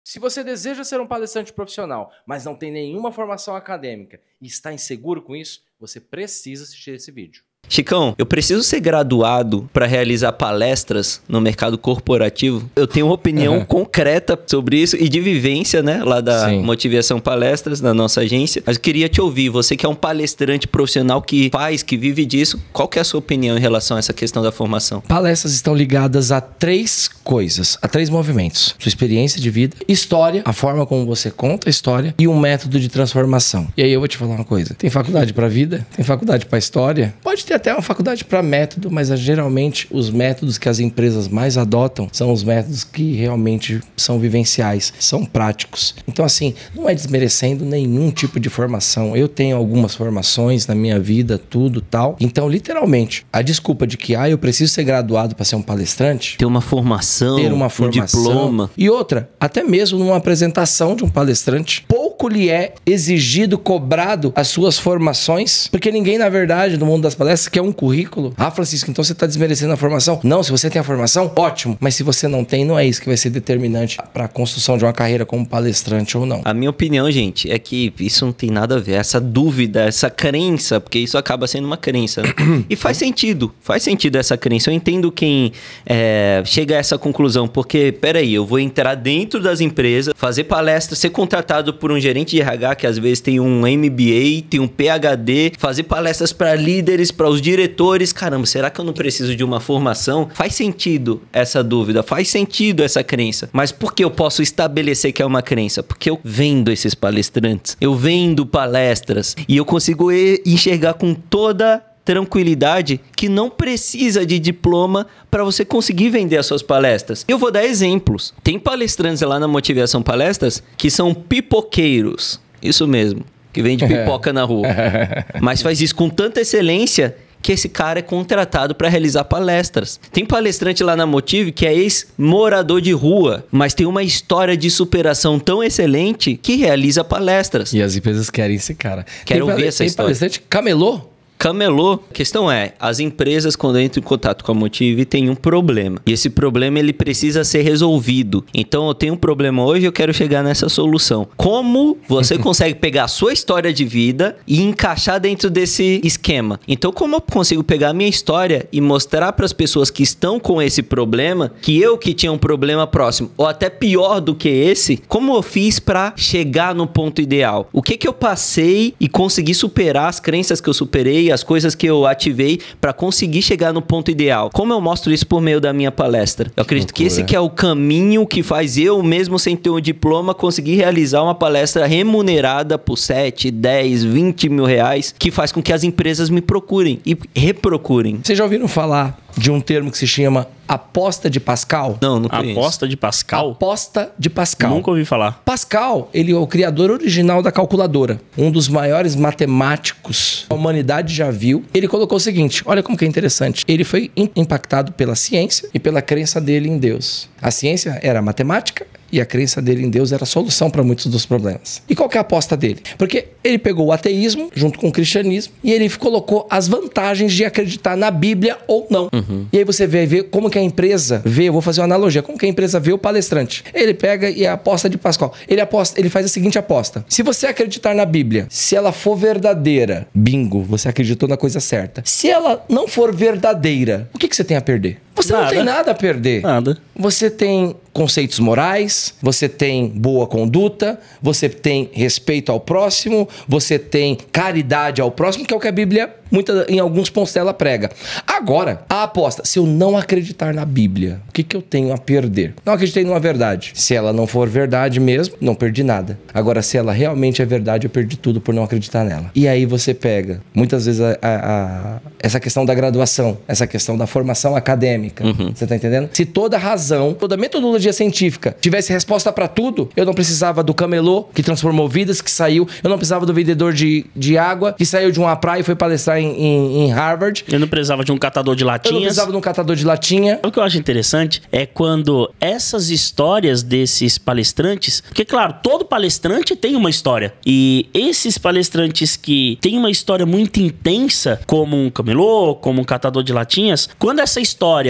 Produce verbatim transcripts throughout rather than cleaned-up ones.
Se você deseja ser um palestrante profissional, mas não tem nenhuma formação acadêmica e está inseguro com isso, você precisa assistir esse vídeo. Chicão, eu preciso ser graduado para realizar palestras no mercado corporativo? Eu tenho uma opinião uhum. concreta sobre isso e de vivência, né? Lá da Sim. Motivação Palestras, da nossa agência. Mas eu queria te ouvir, você que é um palestrante profissional que faz, que vive disso, qual que é a sua opinião em relação a essa questão da formação? Palestras estão ligadas a três coisas, a três movimentos. Sua experiência de vida, história, a forma como você conta a história e um método de transformação. E aí eu vou te falar uma coisa. Tem faculdade para vida? Tem faculdade para história? Pode ter até uma faculdade para método, mas geralmente os métodos que as empresas mais adotam são os métodos que realmente são vivenciais, são práticos. Então assim, não é desmerecendo nenhum tipo de formação. Eu tenho algumas formações na minha vida, tudo tal. Então literalmente, a desculpa de que ah, eu preciso ser graduado para ser um palestrante, ter uma formação, ter uma formação, um diploma. E outra, até mesmo numa apresentação de um palestrante, pouco lhe é exigido, cobrado as suas formações, porque ninguém na verdade no mundo das palestras quer um currículo. Ah, Francisco, então você está desmerecendo a formação? Não, se você tem a formação, ótimo. Mas se você não tem, não é isso que vai ser determinante para a construção de uma carreira como palestrante ou não. A minha opinião, gente, é que isso não tem nada a ver. Essa dúvida, essa crença, porque isso acaba sendo uma crença, né? E faz sentido. Faz sentido essa crença. Eu entendo quem é, chega a essa conclusão, porque, peraí, eu vou entrar dentro das empresas, fazer palestra, ser contratado por um gerente de R H que às vezes tem um M B A, tem um P H D, fazer palestras para líderes, para os diretores. Caramba, será que eu não preciso de uma formação? Faz sentido essa dúvida, faz sentido essa crença. Mas por que eu posso estabelecer que é uma crença? Porque eu vendo esses palestrantes, eu vendo palestras e eu consigo enxergar com toda tranquilidade que não precisa de diploma para você conseguir vender as suas palestras. Eu vou dar exemplos. Tem palestrantes lá na Motivação Palestras que são pipoqueiros. Isso mesmo, que vende pipoca na rua. Mas faz isso com tanta excelência que esse cara é contratado para realizar palestras. Tem palestrante lá na Motive que é ex-morador de rua, mas tem uma história de superação tão excelente que realiza palestras. E as empresas querem esse cara. Quero ouvir essa tem história. Tem palestrante camelô? Camelô. A questão é, as empresas quando entram em contato com a Motive têm um problema. E esse problema ele precisa ser resolvido. Então eu tenho um problema hoje e eu quero chegar nessa solução. Como você consegue pegar a sua história de vida e encaixar dentro desse esquema? Então como eu consigo pegar a minha história e mostrar para as pessoas que estão com esse problema que eu que tinha um problema próximo ou até pior do que esse, como eu fiz para chegar no ponto ideal? O que que eu passei e consegui superar as crenças que eu superei, as coisas que eu ativei para conseguir chegar no ponto ideal. Como eu mostro isso por meio da minha palestra? Eu acredito que, que esse que é o caminho que faz eu, mesmo sem ter um diploma, conseguir realizar uma palestra remunerada por sete, dez, vinte mil reais, que faz com que as empresas me procurem e reprocurem. Vocês já ouviram falar de um termo que se chama aposta de Pascal? Não, não conheço. Aposta de Pascal? Aposta de Pascal. Nunca ouvi falar. Pascal, ele é o criador original da calculadora. Um dos maiores matemáticos que a humanidade já viu. Ele colocou o seguinte, olha como que é interessante. Ele foi impactado pela ciência e pela crença dele em Deus. A ciência era a matemática e a crença dele em Deus era a solução para muitos dos problemas. E qual que é a aposta dele? Porque ele pegou o ateísmo junto com o cristianismo e ele colocou as vantagens de acreditar na Bíblia ou não. Uhum. E aí você vê, vê como que a empresa vê, eu vou fazer uma analogia, como que a empresa vê o palestrante. Ele pega e a aposta de Pascal. Ele, aposta, ele faz a seguinte aposta. Se você acreditar na Bíblia, se ela for verdadeira, bingo, você acreditou na coisa certa. Se ela não for verdadeira, o que, que você tem a perder? Você nada. Não tem nada a perder. Nada. Você tem conceitos morais, você tem boa conduta, você tem respeito ao próximo, você tem caridade ao próximo, que é o que a Bíblia, muita, em alguns pontos dela prega. Agora, a aposta, se eu não acreditar na Bíblia, o que, que eu tenho a perder? Não acreditei numa verdade. Se ela não for verdade mesmo, não perdi nada. Agora, se ela realmente é verdade, eu perdi tudo por não acreditar nela. E aí você pega, muitas vezes, a, a, a, essa questão da graduação, essa questão da formação acadêmica. Uhum. Você tá entendendo? Se toda razão, toda metodologia científica tivesse resposta para tudo, eu não precisava do camelô que transformou vidas, que saiu, eu não precisava do vendedor de, de água que saiu de uma praia e foi palestrar em, em, em Harvard. Eu não precisava de um catador de latinhas. Eu não precisava de um catador de latinha. O que eu acho interessante é quando essas histórias desses palestrantes, porque claro, todo palestrante tem uma história, e esses palestrantes que têm uma história muito intensa, como um camelô, como um catador de latinhas, quando essa história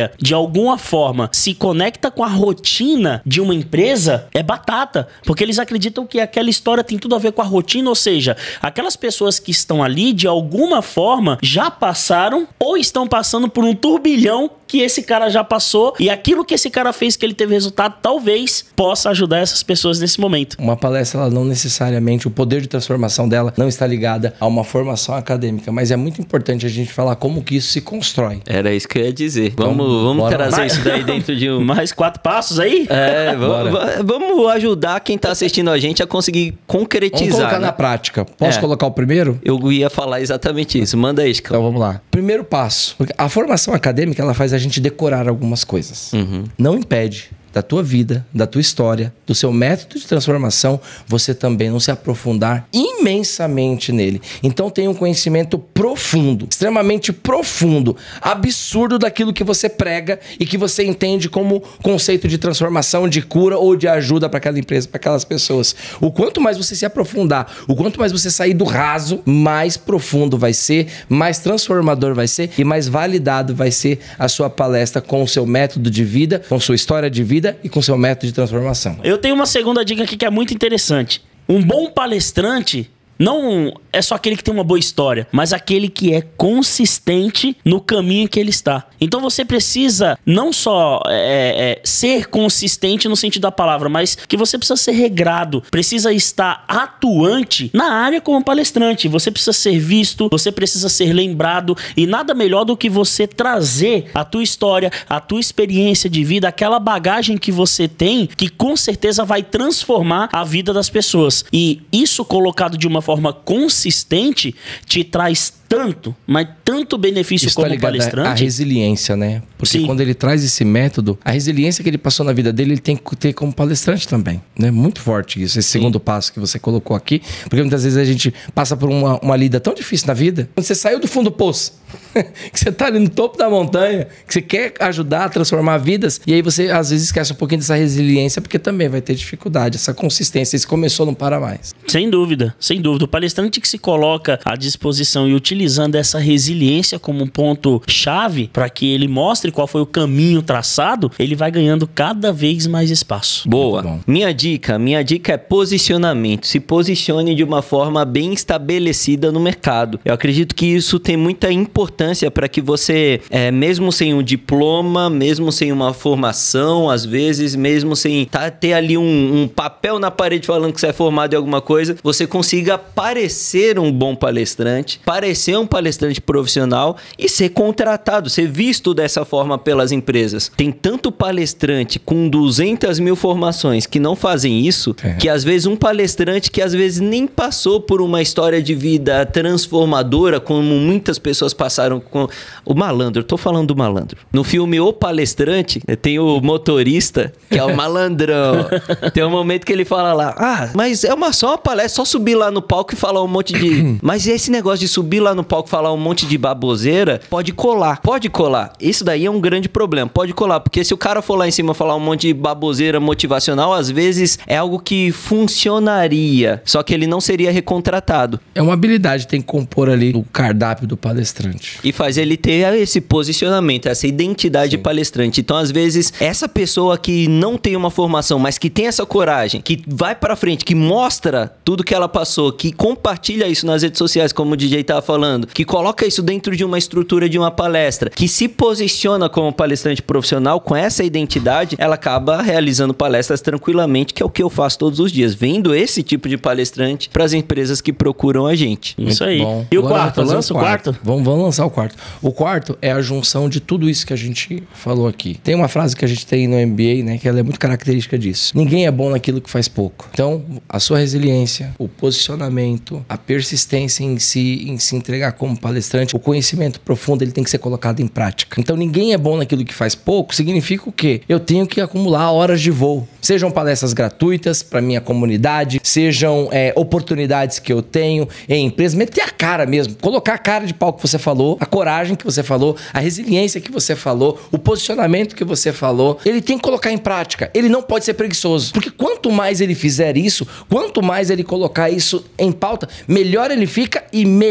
história, de alguma forma, se conecta com a rotina de uma empresa, é batata. Porque eles acreditam que aquela história tem tudo a ver com a rotina, ou seja, aquelas pessoas que estão ali, de alguma forma, já passaram ou estão passando por um turbilhão que esse cara já passou, e aquilo que esse cara fez, que ele teve resultado, talvez possa ajudar essas pessoas nesse momento. Uma palestra, ela não necessariamente, o poder de transformação dela não está ligada a uma formação acadêmica, mas é muito importante a gente falar como que isso se constrói. Era isso que eu ia dizer. Vamos, vamos trazer mais, isso daí dentro de um... Mais quatro passos aí? É, vamos, vamos ajudar quem está assistindo a gente a conseguir concretizar. Vamos colocar né? na prática. Posso é. colocar o primeiro? Eu ia falar exatamente isso. Manda aí, Chico. Então vamos lá. Primeiro passo. Porque a formação acadêmica, ela faz a gente decorar algumas coisas. Uhum. Não impede da tua vida, da tua história, do seu método de transformação, você também não se aprofundar imensamente nele. Então tem um conhecimento profundo, extremamente profundo, absurdo daquilo que você prega e que você entende como conceito de transformação, de cura ou de ajuda para aquela empresa, para aquelas pessoas. O quanto mais você se aprofundar, o quanto mais você sair do raso, mais profundo vai ser, mais transformador vai ser e mais validado vai ser a sua palestra com o seu método de vida, com sua história de vida e com seu método de transformação. Eu tenho uma segunda dica aqui que é muito interessante. Um bom palestrante não é só aquele que tem uma boa história, mas aquele que é consistente no caminho que ele está. Então você precisa não só é, é, ser consistente no sentido da palavra, mas que você precisa ser regrado, precisa estar atuante na área como palestrante. Você precisa ser visto, você precisa ser lembrado, e nada melhor do que você trazer a tua história, a tua experiência de vida, aquela bagagem que você tem, que com certeza vai transformar a vida das pessoas. E isso colocado de uma forma forma consistente te traz tanto, mas tanto benefício Isso como tá ligado palestrante. A resiliência, né? Porque Sim. quando ele traz esse método, a resiliência que ele passou na vida dele, ele tem que ter como palestrante também, né? Muito forte isso, esse Sim. segundo passo que você colocou aqui, porque muitas vezes a gente passa por uma, uma lida tão difícil na vida, quando você saiu do fundo do poço, que você tá ali no topo da montanha, que você quer ajudar a transformar vidas, e aí você às vezes esquece um pouquinho dessa resiliência, porque também vai ter dificuldade, essa consistência, se começou, não para mais. Sem dúvida, sem dúvida. O palestrante que se coloca à disposição e utilizando essa resiliência como um ponto chave para que ele mostre qual foi o caminho traçado, ele vai ganhando cada vez mais espaço. Boa. Minha dica, minha dica é posicionamento. Se posicione de uma forma bem estabelecida no mercado. Eu acredito que isso tem muita importância para que você, é, mesmo sem um diploma, mesmo sem uma formação, às vezes, mesmo sem tá, ter ali um, um papel na parede falando que você é formado em alguma coisa, você consiga parecer um bom palestrante, parecer um palestrante profissional e ser contratado, ser visto dessa forma pelas empresas. Tem tanto palestrante com duzentas mil formações que não fazem isso, é. que às vezes um palestrante que às vezes nem passou por uma história de vida transformadora, como muitas pessoas passaram com o malandro. Eu tô falando do malandro. No filme O Palestrante, tem o motorista, que é o malandrão. Tem um momento que ele fala lá, ah, mas é uma só uma palestra, só subir lá no palco e falar um monte de... Mas esse negócio de subir lá no palco e falar um monte de baboseira, pode colar. Pode colar. Isso daí é um grande problema. Pode colar, porque se o cara for lá em cima falar um monte de baboseira motivacional, às vezes é algo que funcionaria, só que ele não seria recontratado. É uma habilidade, tem que compor ali o cardápio do palestrante. E faz ele ter esse posicionamento, essa identidade Sim. de palestrante. Então, às vezes, essa pessoa que não tem uma formação, mas que tem essa coragem, que vai pra frente, que mostra tudo que ela passou, que compartilha isso nas redes sociais, como o D J tava falando, que coloca isso dentro de uma estrutura de uma palestra, que se posiciona como palestrante profissional com essa identidade, ela acaba realizando palestras tranquilamente, que é o que eu faço todos os dias, vendo esse tipo de palestrante para as empresas que procuram a gente. Isso aí. Bom. E o Agora quarto? Lança o quarto? Vamos, vamos lançar o quarto. O quarto é a junção de tudo isso que a gente falou aqui. Tem uma frase que a gente tem no M B A, né, que ela é muito característica disso. Ninguém é bom naquilo que faz pouco. Então, a sua resiliência, o posicionamento, a persistência em si, em se entregar como palestrante, o conhecimento profundo, ele tem que ser colocado em prática. Então, ninguém é bom naquilo que faz pouco, significa o quê? Eu tenho que acumular horas de voo. Sejam palestras gratuitas para minha comunidade, sejam é, oportunidades que eu tenho em empresas, meter a cara mesmo, colocar a cara de pau que você falou, a coragem que você falou, a resiliência que você falou, o posicionamento que você falou, ele tem que colocar em prática. Ele não pode ser preguiçoso, porque quanto mais ele fizer isso, quanto mais ele colocar isso em pauta, melhor ele fica e melhor ele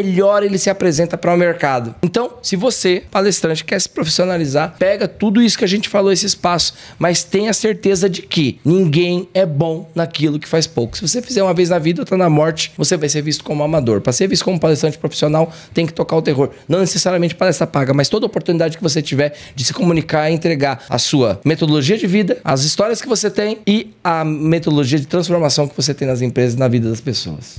ele se apresenta para o mercado. Então, se você, palestrante, quer se profissionalizar, pega tudo isso que a gente falou, esse espaço, mas tenha certeza de que ninguém é bom naquilo que faz pouco. Se você fizer uma vez na vida, outra na morte, você vai ser visto como amador. Para ser visto como palestrante profissional, tem que tocar o terror. Não necessariamente palestra paga, mas toda oportunidade que você tiver de se comunicar e entregar a sua metodologia de vida, as histórias que você tem e a metodologia de transformação que você tem nas empresas e na vida das pessoas.